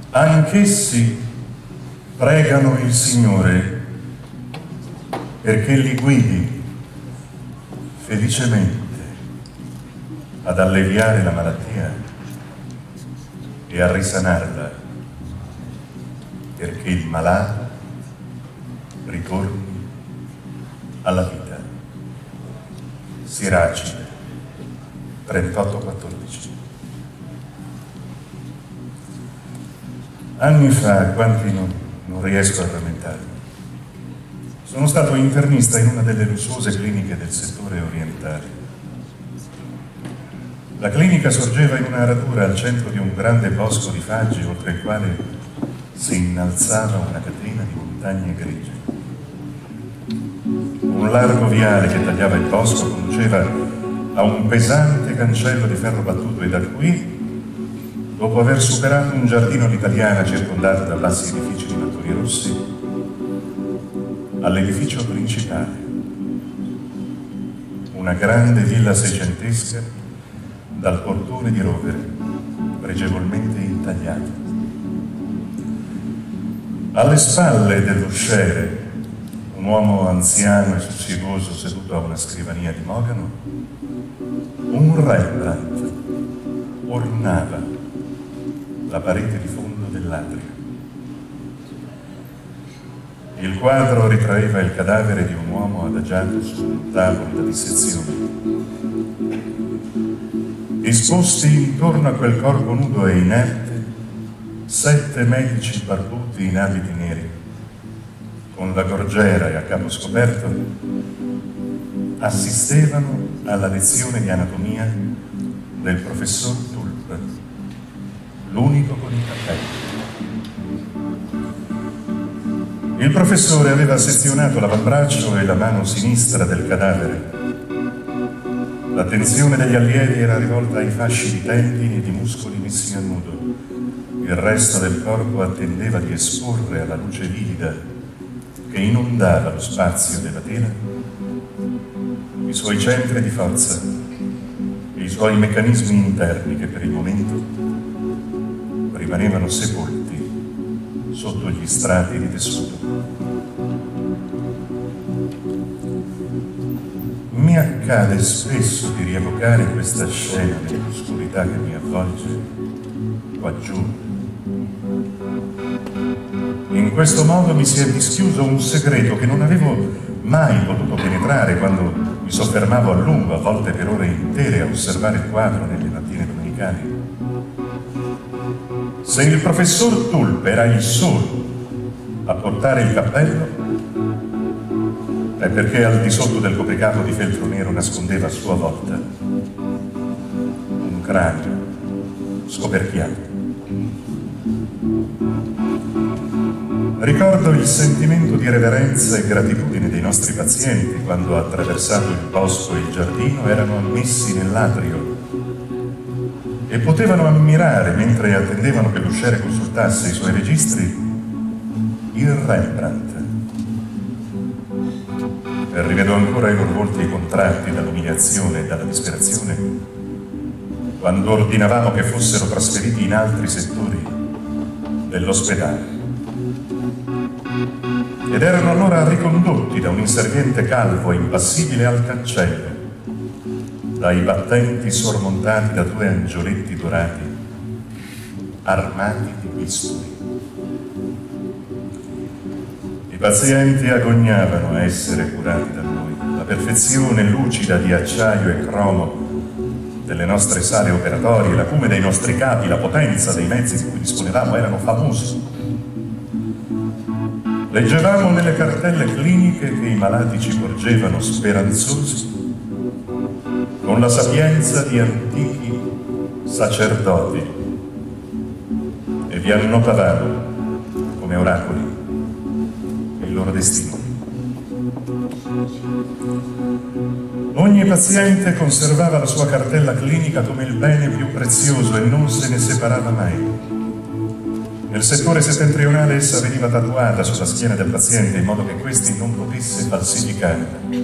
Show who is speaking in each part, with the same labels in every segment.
Speaker 1: Anch'essi pregano il Signore perché li guidi felicemente ad alleviare la malattia e a risanarla, perché il malato ritorni alla vita. Siracide 38:14. Anni fa, quanti non riesco a rammentarmi, sono stato internista in una delle lussuose cliniche del settore orientale. La clinica sorgeva in una radura al centro di un grande bosco di faggi, oltre il quale si innalzava una catena di montagne grigie. Un largo viale che tagliava il bosco conduceva a un pesante cancello di ferro battuto, e da qui, dopo aver superato un giardino all'italiana circondato da bassi edifici di mattoni rossi, all'edificio principale, una grande villa seicentesca dal portone di rovere, pregevolmente intagliato. Alle spalle dell'usciere, un uomo anziano e sussiegoso seduto a una scrivania di mogano, un Rembrandt ornava la parete di fondo dell'atrio. Il quadro ritraeva il cadavere di un uomo adagiato su un tavolo da dissezione. Disposti intorno a quel corpo nudo e inerte, 7 medici barbuti in abiti neri, con la gorgiera e a capo scoperto, assistevano alla lezione di anatomia del professor Tulp, l'unico con i capelli. Il professore aveva sezionato l'avambraccio e la mano sinistra del cadavere. L'attenzione degli allievi era rivolta ai fasci di tendini e di muscoli messi a nudo. Il resto del corpo attendeva di esporre alla luce livida che inondava lo spazio della tela i suoi centri di forza e i suoi meccanismi interni che per il momento rimanevano sepolti sotto gli strati di tessuto. Mi accade spesso di rievocare questa scena nell'oscurità che mi avvolge qua giù. In questo modo mi si è dischiuso un segreto che non avevo mai potuto penetrare quando mi soffermavo a lungo, a volte per ore intere, a osservare il quadro nelle mattine domenicali. Se il professor Tulp era il solo a portare il cappello, è perché al di sotto del copricapo di feltro nero nascondeva a sua volta un cranio scoperchiato. Ricordo il sentimento di reverenza e gratitudine dei nostri pazienti quando, attraversato il bosco e il giardino, erano ammessi nell'atrio e potevano ammirare, mentre attendevano che l'usciere consultasse i suoi registri, il Rembrandt. E rivedo ancora i loro volti contratti dall'umiliazione e dalla disperazione quando ordinavamo che fossero trasferiti in altri settori dell'ospedale. Ed erano allora ricondotti da un inserviente calvo e impassibile al cancello, dai battenti sormontati da 2 angioletti dorati, armati di bisturi. I pazienti agognavano a essere curati da noi. La perfezione lucida di acciaio e cromo delle nostre sale operatorie, l'acume dei nostri capi, la potenza dei mezzi di cui disponevamo erano famosi. Leggevamo nelle cartelle cliniche che i malati ci porgevano speranzosi con la sapienza di antichi sacerdoti e vi annotavamo come oracoli il loro destino. Ogni paziente conservava la sua cartella clinica come il bene più prezioso e non se ne separava mai. Nel settore settentrionale essa veniva tatuata sulla schiena del paziente in modo che questi non potesse falsificarla.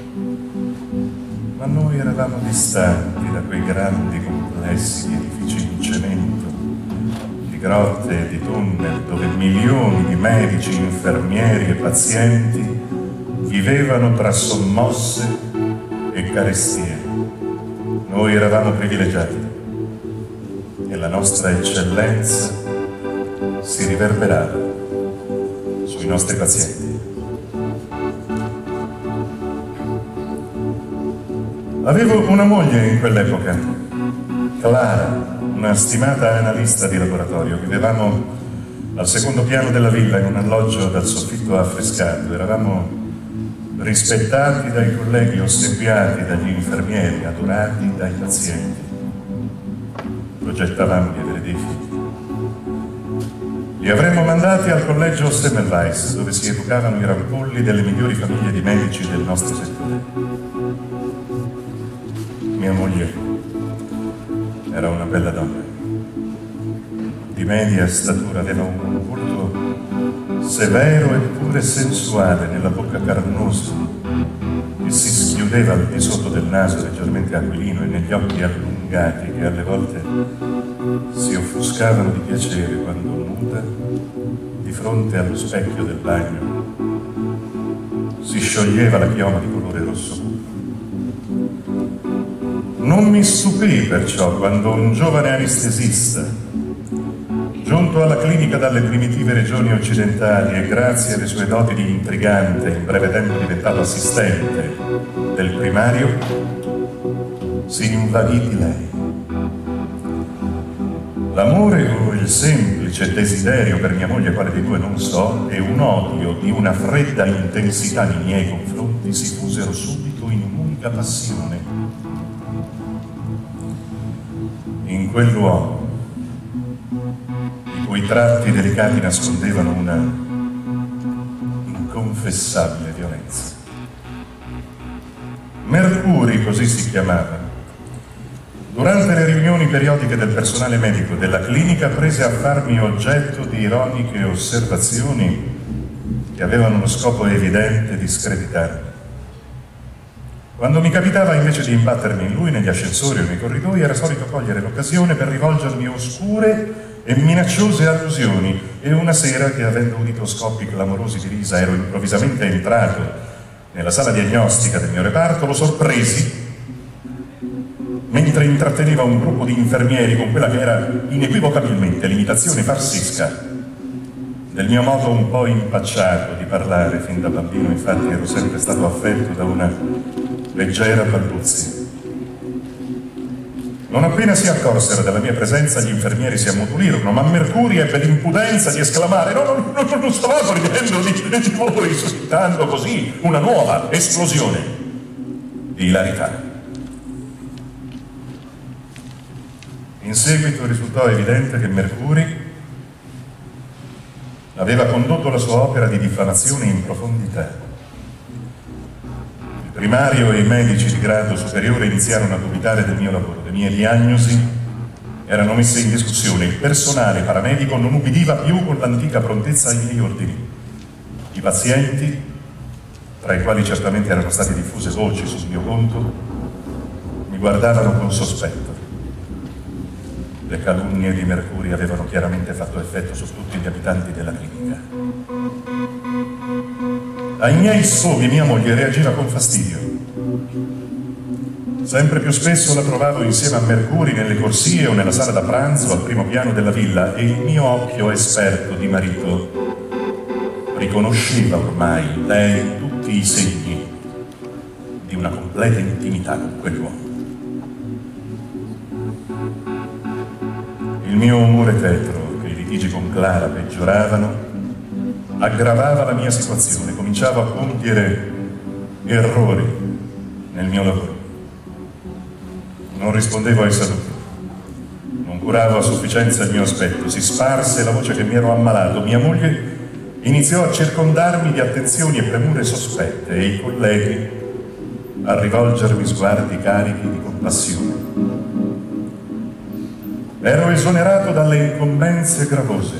Speaker 1: Ma noi eravamo distanti da quei grandi complessi di edifici in cemento, di grotte e di tunnel dove milioni di medici, infermieri e pazienti vivevano tra sommosse e carestie. Noi eravamo privilegiati e la nostra eccellenza si riverberava sui nostri pazienti. Avevo una moglie in quell'epoca, Clara, una stimata analista di laboratorio. Vivevamo al secondo piano della villa in un alloggio dal soffitto affrescato. Eravamo rispettati dai colleghi, ossequiati dagli infermieri, adorati dai pazienti. Progettavamo di avere dei figli. Li avremmo mandati al collegio Semmelweis, dove si educavano i rampolli delle migliori famiglie di medici del nostro settore. Mia moglie era una bella donna, di media statura, aveva un volto severo eppure sensuale, nella bocca carnosa che si schiudeva al di sotto del naso leggermente aquilino e negli occhi allungati che alle volte si offuscavano di piacere quando nuda, di fronte allo specchio del bagno, si scioglieva la chioma di colore rosso. Non mi stupì perciò quando un giovane anestesista, giunto alla clinica dalle primitive regioni occidentali e grazie alle sue doti di intrigante, in breve tempo diventato assistente del primario, si invaghì di lei. L'amore o il semplice desiderio per mia moglie, quale dei due non so, e un odio di una fredda intensità nei miei confronti si fusero subito in un'unica passione. In quell'uomo, i cui tratti delicati nascondevano una inconfessabile violenza. Mercuri, così si chiamava, durante le riunioni periodiche del personale medico della clinica prese a farmi oggetto di ironiche osservazioni che avevano lo scopo evidente di screditarmi. Quando mi capitava invece di imbattermi in lui negli ascensori o nei corridoi, era solito cogliere l'occasione per rivolgermi oscure e minacciose allusioni, e una sera, che avendo udito scoppi clamorosi di risa ero improvvisamente entrato nella sala diagnostica del mio reparto, lo sorpresi mentre intratteneva un gruppo di infermieri con quella che era inequivocabilmente l'imitazione farsesca del mio modo un po' impacciato di parlare. Fin da bambino, infatti, ero sempre stato affetto da una leggera balbuzia. Non appena si accorsero della mia presenza, gli infermieri si ammutulirono, ma Mercuri ebbe l'impudenza di esclamare: non stavamo ridendo di voi, suscitando così una nuova esplosione di ilarità. In seguito risultò evidente che Mercuri aveva condotto la sua opera di diffamazione in profondità. Il primario e i medici di grado superiore iniziarono a dubitare del mio lavoro. Le mie diagnosi erano messe in discussione. Il personale paramedico non ubbidiva più con l'antica prontezza ai miei ordini. I pazienti, tra i quali certamente erano state diffuse voci sul mio conto, mi guardavano con sospetto. Le calunnie di Mercuri avevano chiaramente fatto effetto su tutti gli abitanti della clinica. Ai miei sfoghi mia moglie reagiva con fastidio. Sempre più spesso la trovavo insieme a Mercuri nelle corsie o nella sala da pranzo al primo piano della villa, e il mio occhio esperto di marito riconosceva ormai lei tutti i segni di una completa intimità con quell'uomo. Il mio umore tetro, che i litigi con Clara peggioravano, aggravava la mia situazione. Cominciavo a compiere errori nel mio lavoro. Non rispondevo ai saluti, non curavo a sufficienza il mio aspetto. Si sparse la voce che mi ero ammalato. Mia moglie iniziò a circondarmi di attenzioni e premure sospette, e i colleghi a rivolgermi sguardi carichi di compassione. Ero esonerato dalle incombenze gravose.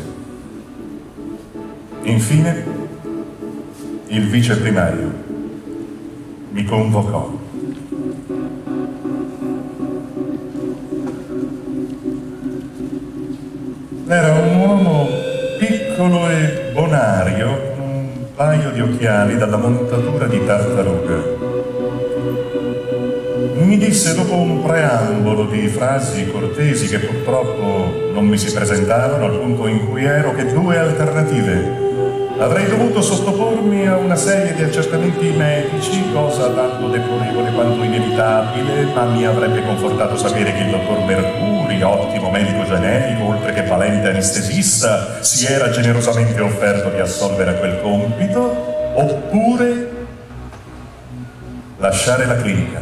Speaker 1: Infine, il vice primario mi convocò. Era un uomo piccolo e bonario, con un paio di occhiali dalla montatura di tartaruga. Mi disse, dopo un preambolo di frasi cortesi che purtroppo non mi si presentavano al punto in cui ero, che due alternative: avrei dovuto sottopormi a una serie di accertamenti medici, cosa tanto deplorevole quanto inevitabile, ma mi avrebbe confortato sapere che il dottor Mercuri, ottimo medico generico, oltre che valente anestesista, si era generosamente offerto di assolvere a quel compito, oppure lasciare la clinica.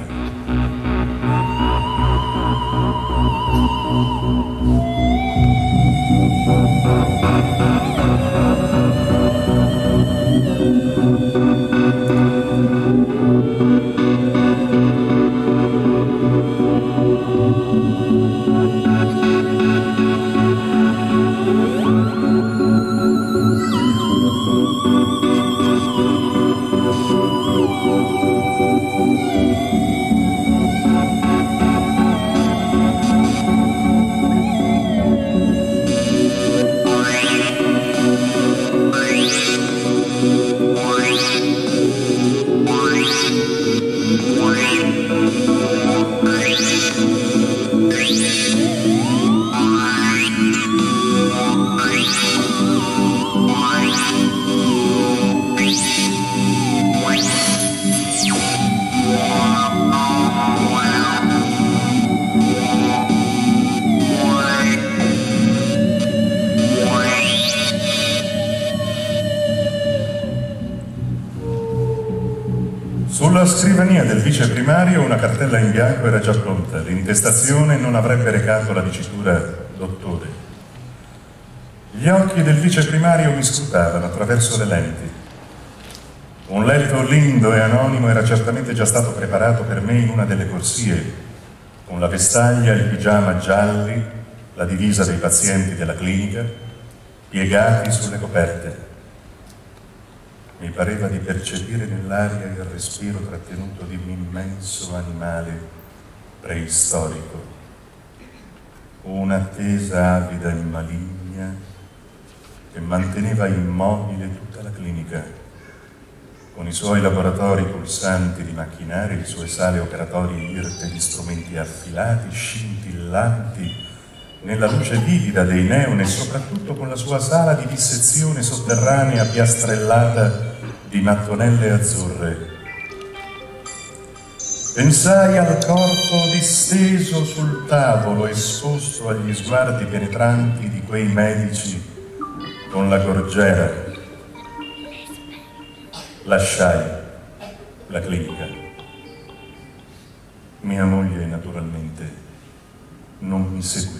Speaker 1: Sulla scrivania del vice primario una cartella in bianco era già pronta. L'intestazione non avrebbe recato la dicitura dottore. Gli occhi del vice primario mi scrutavano attraverso le lenti. Un letto lindo e anonimo era certamente già stato preparato per me in una delle corsie, con la vestaglia, il pigiama gialli, la divisa dei pazienti della clinica, piegati sulle coperte. Mi pareva di percepire nell'aria il respiro trattenuto di un immenso animale preistorico. Un'attesa avida e maligna che manteneva immobile tutta la clinica, con i suoi laboratori pulsanti di macchinari, le sue sale operatorie irte di strumenti affilati, scintillanti, nella luce vivida dei neon e soprattutto con la sua sala di dissezione sotterranea piastrellata di mattonelle azzurre. Pensai al corpo disteso sul tavolo, esposto agli sguardi penetranti di quei medici con la gorgiera. Lasciai la clinica. Mia moglie, naturalmente, non mi seguì.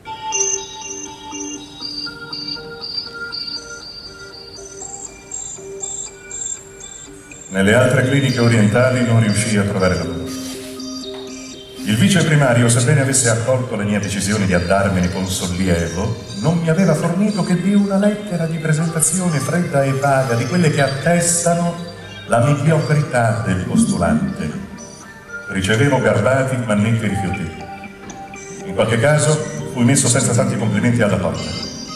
Speaker 1: Nelle altre cliniche orientali non riuscii a trovare lavoro. Il vice primario, sebbene avesse accolto la mia decisione di andarmene con sollievo, non mi aveva fornito che di una lettera di presentazione fredda e vaga, di quelle che attestano la mediocrità del postulante. Ricevevo garbati ma netti rifiuti. In qualche caso fui messo senza tanti complimenti alla porta.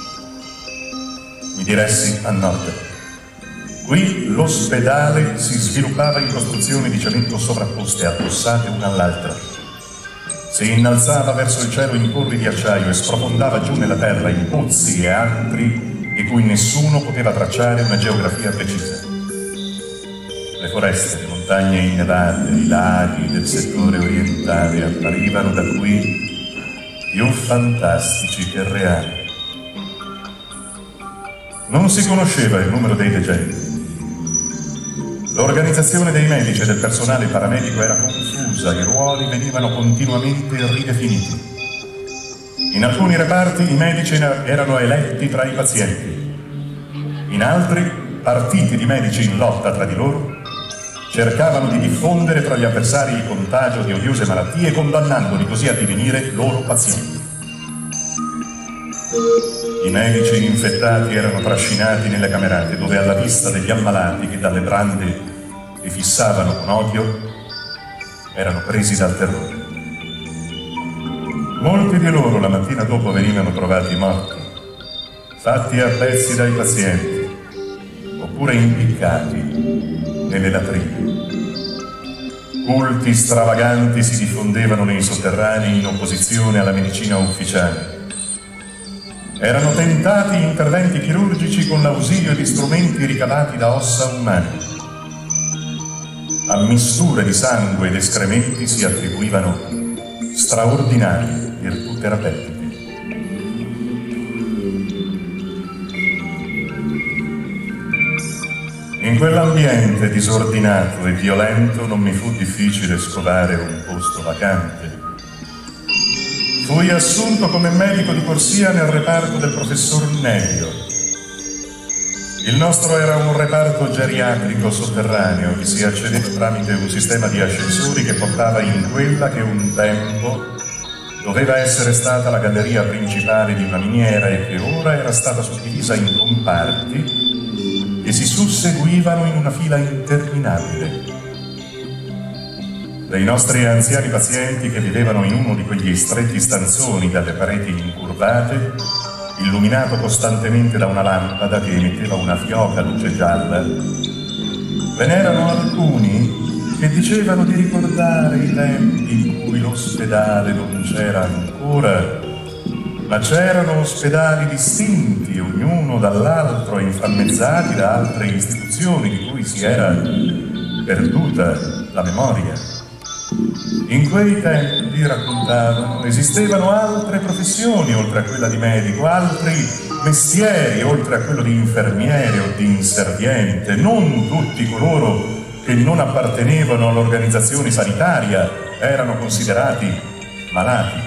Speaker 1: Mi diressi a nord. Qui l'ospedale si sviluppava in costruzioni di cemento sovrapposte, addossate una all'altra. Si innalzava verso il cielo in torri di acciaio e sprofondava giù nella terra in pozzi e antri di cui nessuno poteva tracciare una geografia precisa. Le foreste, le montagne innevate, i laghi del settore orientale apparivano da qui più fantastici che reali. Non si conosceva il numero dei decessi. L'organizzazione dei medici e del personale paramedico era confusa, i ruoli venivano continuamente ridefiniti. In alcuni reparti i medici erano eletti tra i pazienti, in altri partiti di medici in lotta tra di loro cercavano di diffondere tra gli avversari il contagio di odiose malattie, condannandoli così a divenire loro pazienti. I medici infettati erano trascinati nelle camerate dove, alla vista degli ammalati che dalle brande li fissavano con odio, erano presi dal terrore. Molti di loro la mattina dopo venivano trovati morti, fatti a pezzi dai pazienti, oppure impiccati nelle latrine. Culti stravaganti si diffondevano nei sotterranei in opposizione alla medicina ufficiale. Erano tentati interventi chirurgici con l'ausilio di strumenti ricavati da ossa umane. A misture di sangue ed escrementi si attribuivano straordinarie virtù terapeutiche. In quell'ambiente disordinato e violento non mi fu difficile scovare un posto vacante. Fui assunto come medico di corsia nel reparto del professor Nevio. Il nostro era un reparto geriatrico sotterraneo che si accedeva tramite un sistema di ascensori che portava in quella che un tempo doveva essere stata la galleria principale di una miniera e che ora era stata suddivisa in comparti che si susseguivano in una fila interminabile. Dei nostri anziani pazienti che vivevano in uno di quegli stretti stanzoni dalle pareti incurvate, illuminato costantemente da una lampada che emetteva una fioca luce gialla, ve n'erano alcuni che dicevano di ricordare i tempi in cui l'ospedale non c'era ancora, ma c'erano ospedali distinti, ognuno dall'altro, inframmezzati da altre istituzioni di cui si era perduta la memoria. In quei tempi, raccontavano, esistevano altre professioni oltre a quella di medico, altri mestieri oltre a quello di infermiere o di inserviente. Non tutti coloro che non appartenevano all'organizzazione sanitaria erano considerati malati.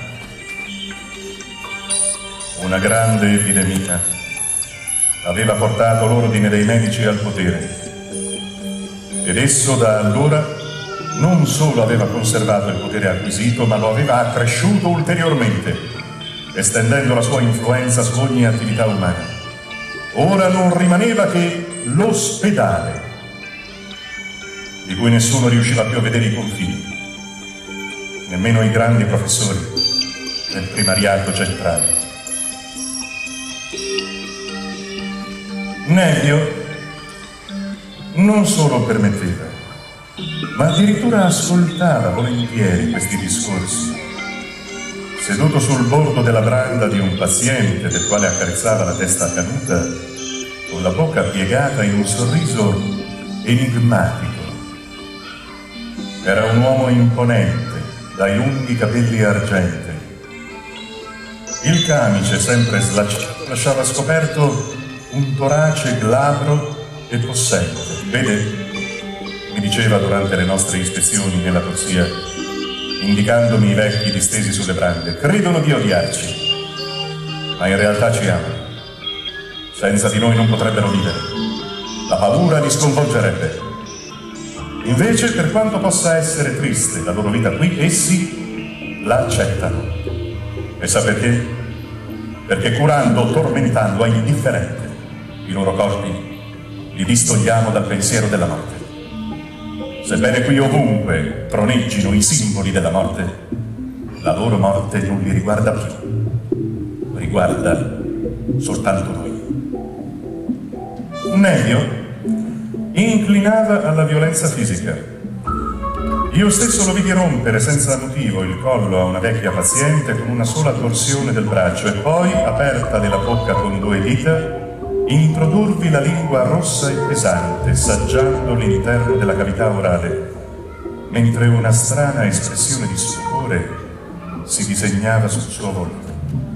Speaker 1: Una grande epidemia aveva portato l'ordine dei medici al potere ed esso da allora non solo aveva conservato il potere acquisito, ma lo aveva accresciuto ulteriormente, estendendo la sua influenza su ogni attività umana. Ora non rimaneva che l'ospedale, di cui nessuno riusciva più a vedere i confini, nemmeno i grandi professori del primariato centrale. Nevio non solo permetteva, ma addirittura ascoltava volentieri questi discorsi. Seduto sul bordo della branda di un paziente del quale accarezzava la testa canuta, con la bocca piegata in un sorriso enigmatico. Era un uomo imponente, dai lunghi capelli argentei. Il camice, sempre slacciato, lasciava scoperto un torace glabro e possente. Vede? Mi diceva durante le nostre ispezioni nella corsia, indicandomi i vecchi distesi sulle brande, credono di odiarci, ma in realtà ci amano. Senza di noi non potrebbero vivere. La paura li sconvolgerebbe. Invece, per quanto possa essere triste la loro vita qui, essi la accettano. E sa perché? Perché curando o tormentando a indifferente i loro corpi, li distogliamo dal pensiero della morte. Sebbene qui ovunque troneggino i simboli della morte, la loro morte non li riguarda più, riguarda soltanto noi. Nevio inclinava alla violenza fisica. Io stesso lo vidi rompere senza motivo il collo a una vecchia paziente con una sola torsione del braccio e poi, aperta della bocca con 2 dita, introdurvi la lingua rossa e pesante, saggiando l'interno della cavità orale, mentre una strana espressione di stupore si disegnava sul suo volto.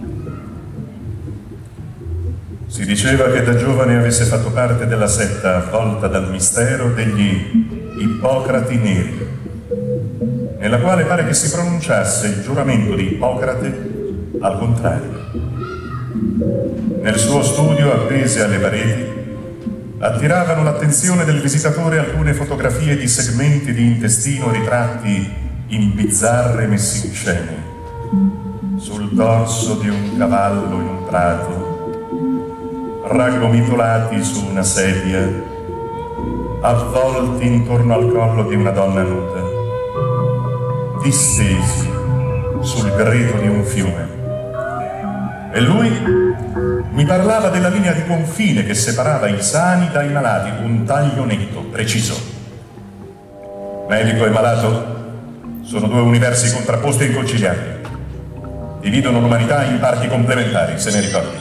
Speaker 1: Si diceva che da giovane avesse fatto parte della setta avvolta dal mistero degli Ippocrati Neri, nella quale pare che si pronunciasse il giuramento di Ippocrate al contrario. Nel suo studio, appese alle pareti, attiravano l'attenzione del visitatore alcune fotografie di segmenti di intestino ritratti in bizzarre messi in scena, sul dorso di un cavallo in un prato, raggomitolati su una sedia, avvolti intorno al collo di una donna nuda, distesi sul greto di un fiume. E lui Mi parlava della linea di confine che separava i sani dai malati, un taglio netto, preciso. Medico e malato sono due universi contrapposti e inconciliabili. Dividono l'umanità in parti complementari, se ne ricordi.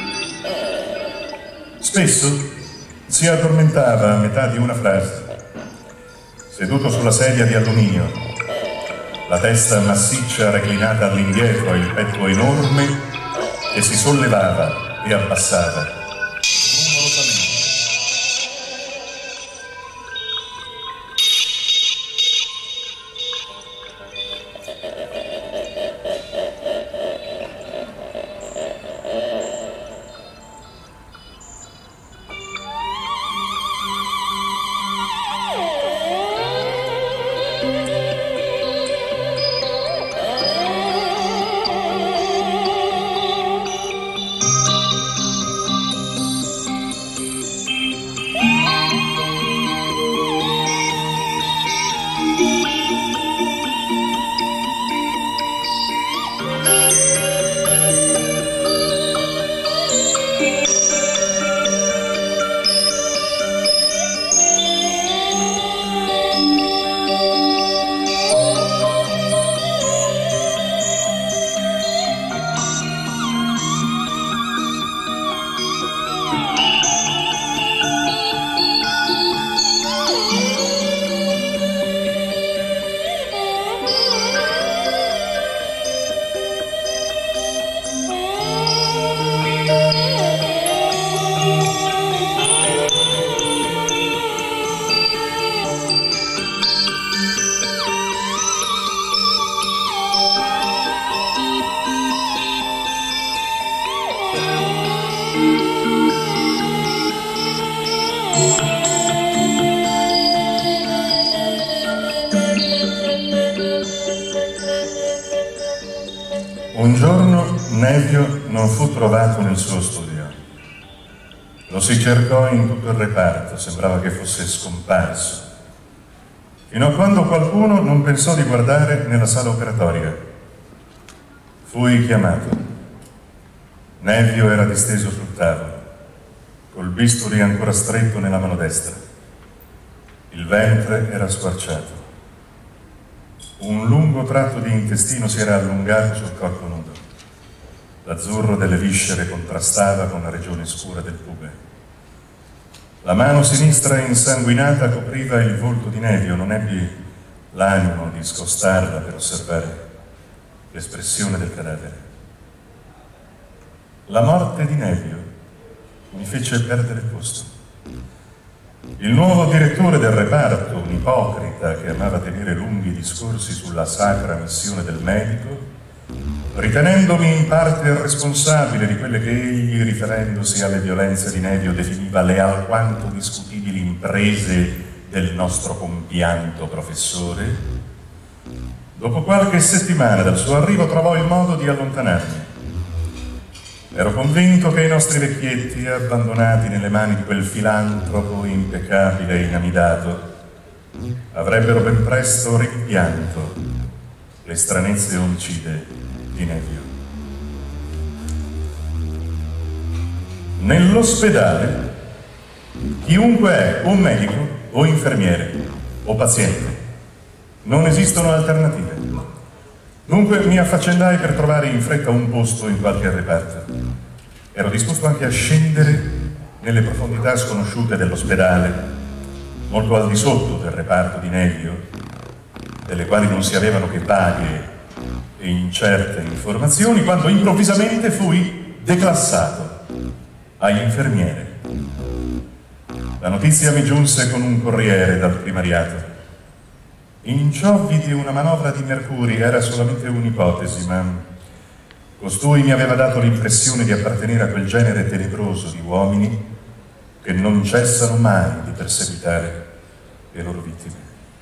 Speaker 1: Spesso si addormentava a metà di una frase, seduto sulla sedia di alluminio, la testa massiccia reclinata all'indietro e il petto enorme che si sollevava e abbassava rumorosamente. Un giorno Nevio non fu trovato nel suo studio. Lo si cercò in tutto il reparto, sembrava che fosse scomparso, fino a quando qualcuno non pensò di guardare nella sala operatoria. Fui chiamato. Nevio era disteso sul tavolo, col bisturi ancora stretto nella mano destra. Il ventre era squarciato. Un lungo tratto di intestino si era allungato sul corpo nudo. L'azzurro delle viscere contrastava con la regione scura del pube. La mano sinistra insanguinata copriva il volto di Nevio. Non ebbi l'animo di scostarla per osservare l'espressione del cadavere. La morte di Nevio mi fece perdere il posto. Il nuovo direttore del reparto, un ipocrita che amava tenere lunghi discorsi sulla sacra missione del medico, ritenendomi in parte responsabile di quelle che egli, riferendosi alle violenze di Nevio, definiva le alquanto discutibili imprese del nostro compianto professore, dopo qualche settimana dal suo arrivo trovò il modo di allontanarmi. Ero convinto che i nostri vecchietti, abbandonati nelle mani di quel filantropo impeccabile e inamidato, avrebbero ben presto rimpianto le stranezze omicide di Nevio. Nell'ospedale, chiunque è o medico o infermiere o paziente, non esistono alternative. Dunque mi affaccendai per trovare in fretta un posto in qualche reparto. Ero disposto anche a scendere nelle profondità sconosciute dell'ospedale, molto al di sotto del reparto di Nevio, delle quali non si avevano che vaghe e incerte informazioni, quando improvvisamente fui declassato a infermiere. La notizia mi giunse con un corriere dal primariato. In ciò vidi una manovra di Mercuri. Era solamente un'ipotesi, ma costui mi aveva dato l'impressione di appartenere a quel genere tenebroso di uomini che non cessano mai di perseguitare le loro vittime.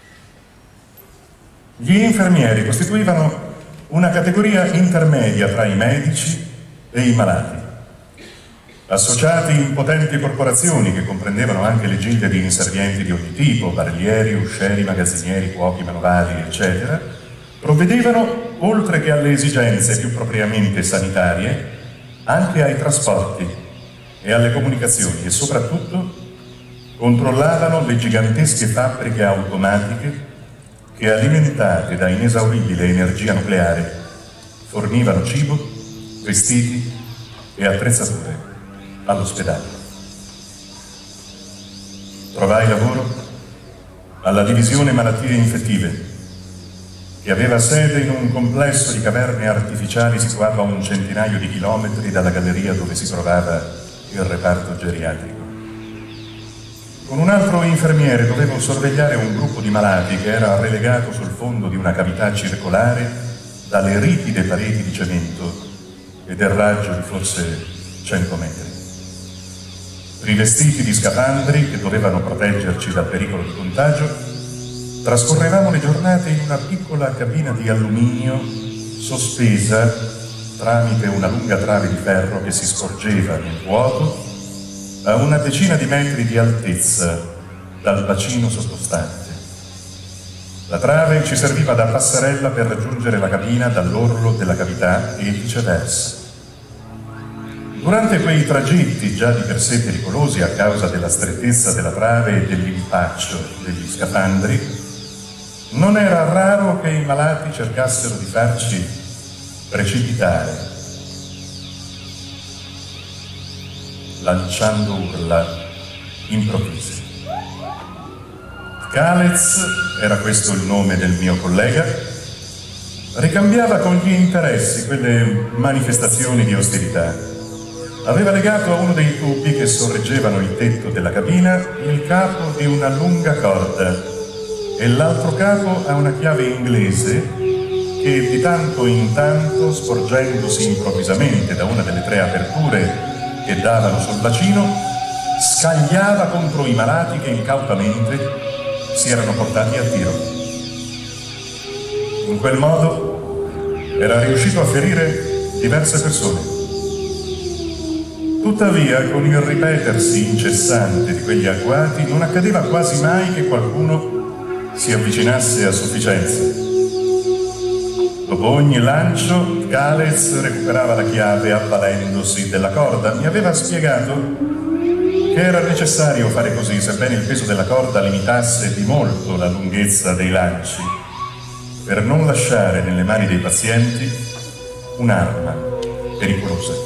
Speaker 1: Gli infermieri costituivano una categoria intermedia tra i medici e i malati, associati in potenti corporazioni che comprendevano anche le gilde di inservienti di ogni tipo, barellieri, uscieri, magazzinieri, cuochi, manovali, eccetera, provvedevano, oltre che alle esigenze più propriamente sanitarie, anche ai trasporti e alle comunicazioni e soprattutto controllavano le gigantesche fabbriche automatiche che, alimentate da inesauribile energia nucleare, fornivano cibo, vestiti e attrezzature all'ospedale. Trovai lavoro alla divisione malattie infettive, che aveva sede in un complesso di caverne artificiali situato a un centinaio di chilometri dalla galleria dove si trovava il reparto geriatrico. Con un altro infermiere dovevo sorvegliare un gruppo di malati che era relegato sul fondo di una cavità circolare dalle ripide pareti di cemento e del raggio di forse 100 metri. Rivestiti di scafandri che dovevano proteggerci dal pericolo di contagio, trascorrevamo le giornate in una piccola cabina di alluminio sospesa tramite una lunga trave di ferro che si sporgeva nel vuoto a una decina di metri di altezza dal bacino sottostante. La trave ci serviva da passerella per raggiungere la cabina dall'orlo della cavità e viceversa. Durante quei tragitti, già di per sé pericolosi a causa della strettezza della trave e dell'impaccio degli scafandri, non era raro che i malati cercassero di farci precipitare, lanciando urla improvvise. Kalez, era questo il nome del mio collega, ricambiava con gli interessi quelle manifestazioni di ostilità. Aveva legato a uno dei tubi che sorreggevano il tetto della cabina il capo di una lunga corda e l'altro capo a una chiave inglese che di tanto in tanto, sporgendosi improvvisamente da una delle 3 aperture che davano sul bacino, scagliava contro i malati che incautamente si erano portati a tiro. In quel modo era riuscito a ferire diverse persone. Tuttavia, con il ripetersi incessante di quegli agguati, non accadeva quasi mai che qualcuno si avvicinasse a sufficienza. Dopo ogni lancio, Kalez recuperava la chiave avvalendosi della corda. Mi aveva spiegato che era necessario fare così, sebbene il peso della corda limitasse di molto la lunghezza dei lanci, per non lasciare nelle mani dei pazienti un'arma pericolosa.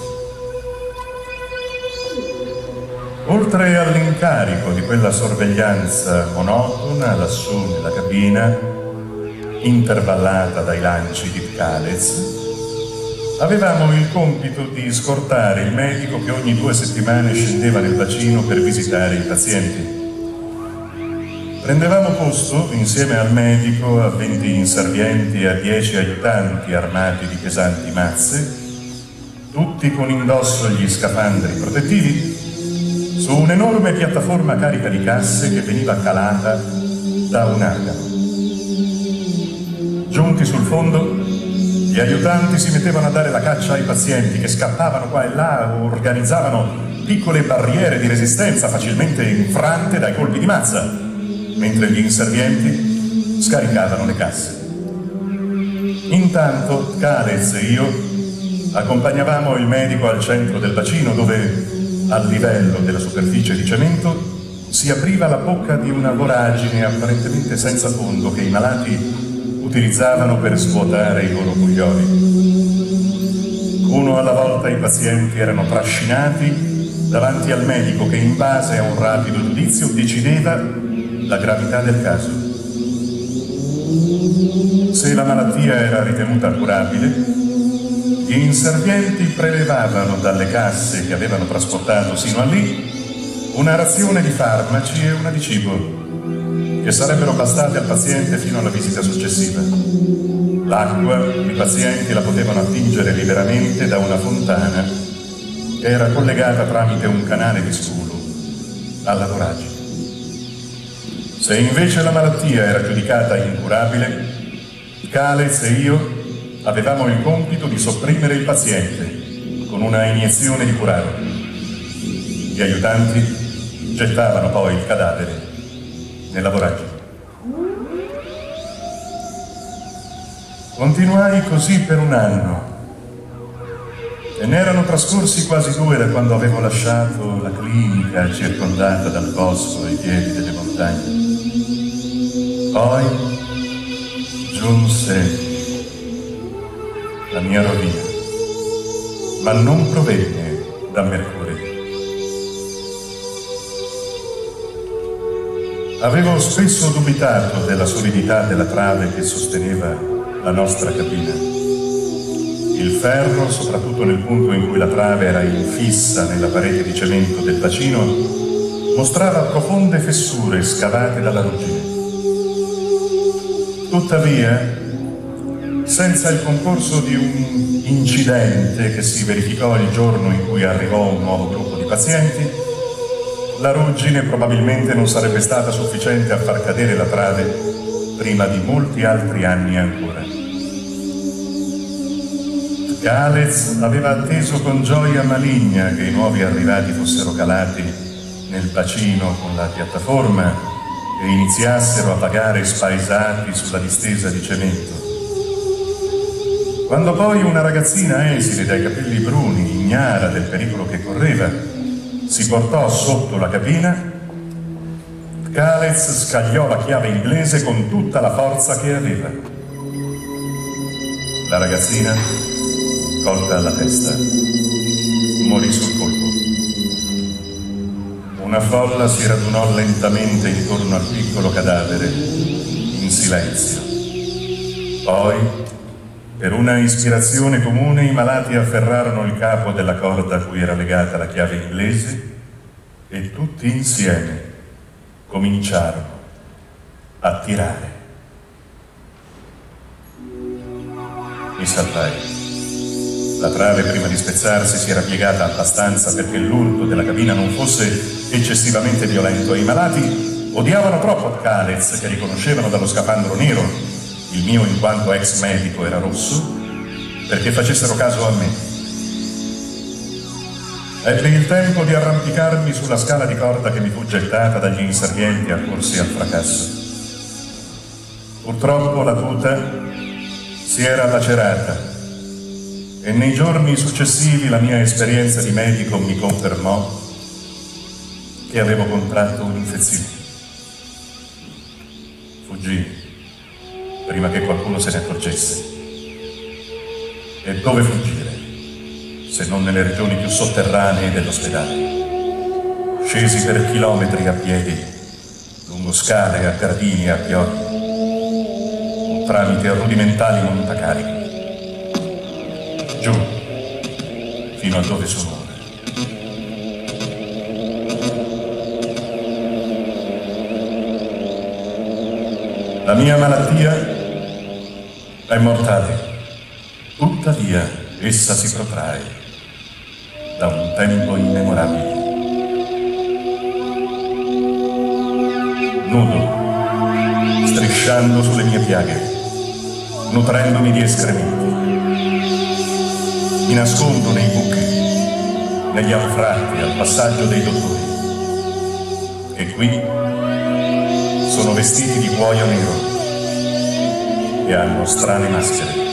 Speaker 1: Oltre all'incarico di quella sorveglianza monotona lassù nella cabina, intervallata dai lanci di Kalez, avevamo il compito di scortare il medico che ogni 2 settimane scendeva nel bacino per visitare i pazienti. Prendevamo posto insieme al medico a 20 inservienti e a 10 aiutanti armati di pesanti mazze, tutti con indosso gli scafandri protettivi, su un'enorme piattaforma carica di casse che veniva calata da un argano. Giunti sul fondo, gli aiutanti si mettevano a dare la caccia ai pazienti che scappavano qua e là o organizzavano piccole barriere di resistenza facilmente infrante dai colpi di mazza, mentre gli inservienti scaricavano le casse. Intanto Kalez e io accompagnavamo il medico al centro del bacino dove, al livello della superficie di cemento, si apriva la bocca di una voragine apparentemente senza fondo che i malati utilizzavano per svuotare i loro cuglioli. Uno alla volta i pazienti erano trascinati davanti al medico che, in base a un rapido giudizio, decideva la gravità del caso. Se la malattia era ritenuta curabile, gli inservienti prelevavano dalle casse che avevano trasportato sino a lì una razione di farmaci e una di cibo, che sarebbero bastate al paziente fino alla visita successiva. L'acqua i pazienti la potevano attingere liberamente da una fontana che era collegata tramite un canale di scolo alla voragine. Se invece la malattia era giudicata incurabile, Kalez e io avevamo il compito di sopprimere il paziente con una iniezione di curare. Gli aiutanti gettavano poi il cadavere nella voragine. Continuai così per un anno. E ne erano trascorsi quasi 2 da quando avevo lasciato la clinica circondata dal bosco ai piedi delle montagne. Poi giunse la mia rovina, ma non provenne da Mercurio. Avevo spesso dubitato della solidità della trave che sosteneva la nostra cabina. Il ferro, soprattutto nel punto in cui la trave era infissa nella parete di cemento del bacino, mostrava profonde fessure scavate dalla ruggine. Tuttavia, senza il concorso di un incidente che si verificò il giorno in cui arrivò un nuovo gruppo di pazienti, la ruggine probabilmente non sarebbe stata sufficiente a far cadere la trave prima di molti altri anni ancora. Calez aveva atteso con gioia maligna che i nuovi arrivati fossero calati nel bacino con la piattaforma e iniziassero a vagare spaesati sulla distesa di cemento. Quando poi una ragazzina esile dai capelli bruni, ignara del pericolo che correva, si portò sotto la cabina, Calez scagliò la chiave inglese con tutta la forza che aveva. La ragazzina, colta alla testa, morì sul colpo. Una folla si radunò lentamente intorno al piccolo cadavere, in silenzio. Poi, per una ispirazione comune, i malati afferrarono il capo della corda a cui era legata la chiave inglese e tutti insieme cominciarono a tirare. Mi salvai. La trave, prima di spezzarsi, si era piegata abbastanza perché l'urto della cabina non fosse eccessivamente violento e i malati odiavano troppo Calez, che riconoscevano dallo scafandro nero, il mio in quanto ex medico era rosso, perché facessero caso a me. Ebbi il tempo di arrampicarmi sulla scala di corda che mi fu gettata dagli inservienti accorsi al fracasso. Purtroppo la tuta si era lacerata e nei giorni successivi la mia esperienza di medico mi confermò che avevo contratto un'infezione. Fuggii prima che qualcuno se ne accorgesse. E dove fuggire, se non nelle regioni più sotterranee dell'ospedale? Scesi per chilometri a piedi, lungo scale, a gradini e a pioli, tramite rudimentali montacarichi. Giù, fino a dove sono ora. La mia malattia è mortale, tuttavia essa si protrae da un tempo immemorabile. Nudo, strisciando sulle mie piaghe, nutrendomi di escrementi. Mi nascondo nei buchi, negli anfratti, al passaggio dei dottori. E qui sono vestiti di cuoio nero e hanno strane maschere.